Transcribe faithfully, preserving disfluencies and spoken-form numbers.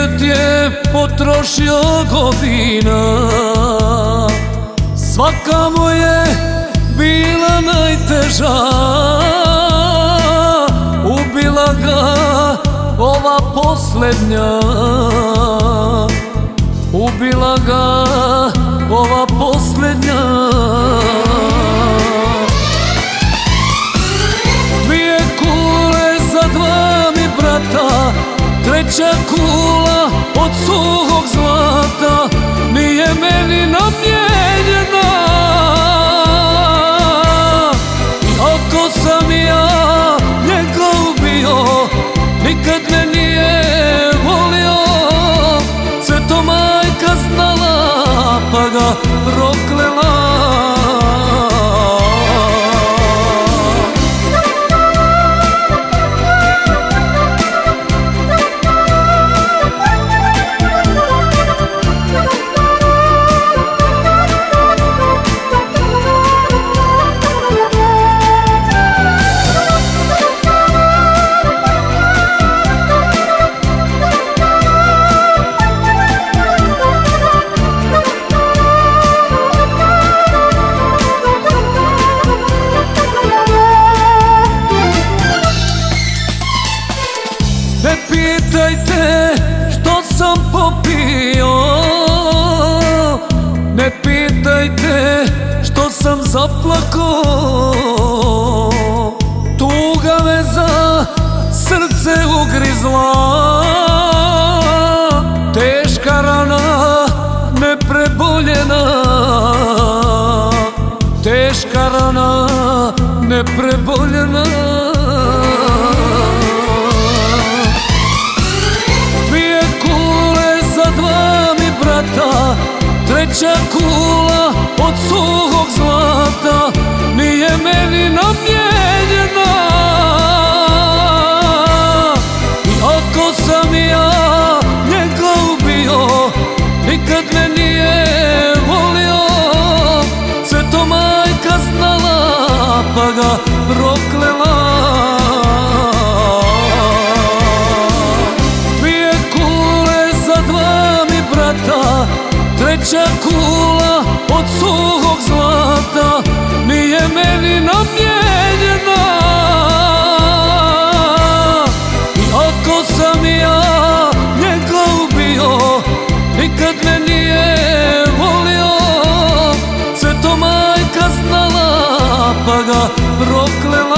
trideset je potrošio godina, svaka mu je bila najteža. Ubila ga ova posljednja, ubila ga ova posljednja. Dvije kule za dva mi brata, treća kula od suhog zlata nije meni namijenjena. I ako sam ja njega ubio, nikad me nije volio. Sve to majka znala pa ga proklela. Ne pitajte što sam popio, ne pitajte što sam zaplakao. Tuga me za srce ugrizla, teška rana nepreboljena, teška rana nepreboljena. Treća kula od suhog zlata nije meni namijenjena. I ako sam ja njega ubio, nikad me nije volio. Sve to majka znala pa ga proklela. Dvije kule za dva mi brata, treća kula od suhog zlata nije meni namijenjena. I ako sam ja njega ubio, nikad me nije volio. Sve to majka znala pa ga proklela.